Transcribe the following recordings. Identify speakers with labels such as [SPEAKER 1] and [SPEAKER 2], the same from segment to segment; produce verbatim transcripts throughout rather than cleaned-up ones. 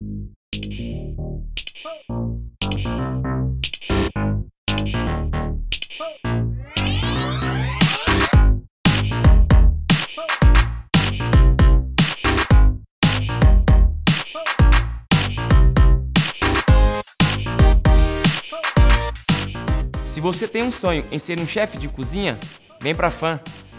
[SPEAKER 1] Se você tem um sonho em ser um chefe de cozinha, vem pra F A M.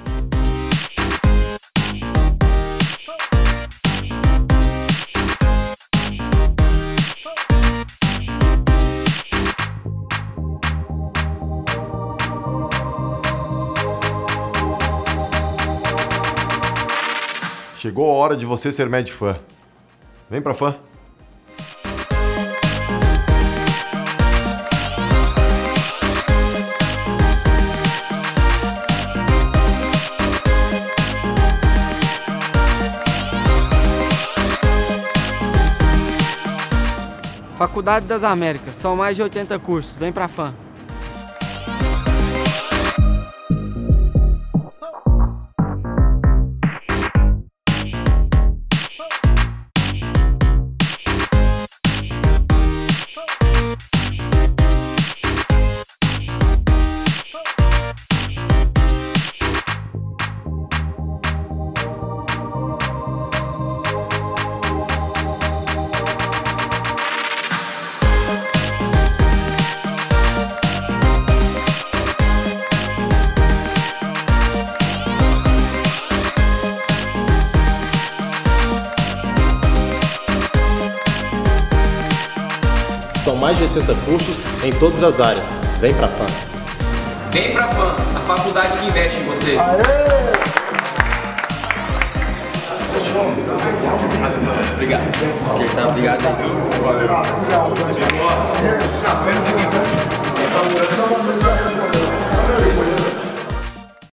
[SPEAKER 2] Chegou a hora de você ser Medfan. Vem pra F A M.
[SPEAKER 3] Faculdade das Américas, são mais de oitenta cursos, vem pra F A M.
[SPEAKER 4] São mais de oitenta cursos em todas as áreas. Vem pra F A M.
[SPEAKER 1] Vem pra F A M, a faculdade que investe em você.
[SPEAKER 2] Aê!
[SPEAKER 1] Obrigado. Obrigado aí, viu?
[SPEAKER 2] Valeu.